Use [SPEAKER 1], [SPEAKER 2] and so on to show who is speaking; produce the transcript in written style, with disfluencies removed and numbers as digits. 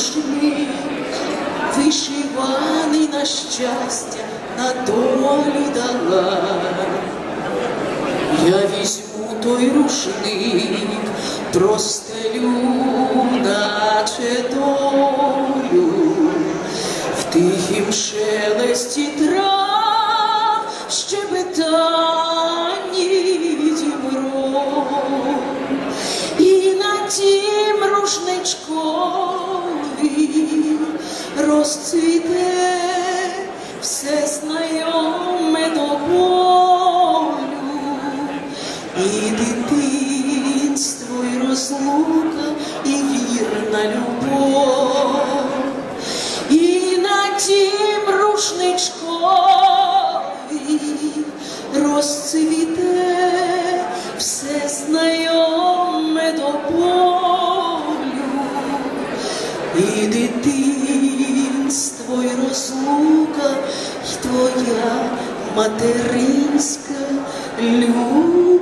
[SPEAKER 1] рушник, вишиваний на щастя, на долю долань. Я візьму той рушник, простелю, наче долю, в тихім шелесті трав, щебетанні дібров. І на тім рушничкові розцвіте все знайоме до болю, і дитинство, і розлука, і вірна любов. І на тім рушничкові розцвіте все знайоме до болю, і дитинство, і розлука, і твоя материнська любов.